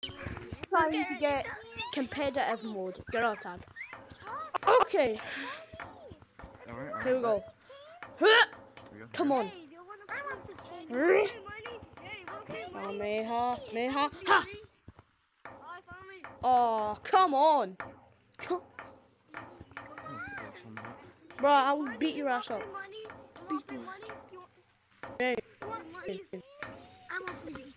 Trying to get competitive mode. Gorilla tag. Okay, Alright, here we go. Come on. Oh, Meha. Ha! Oh, come on. Bro, I will beat your ass up. Beat you. Hey.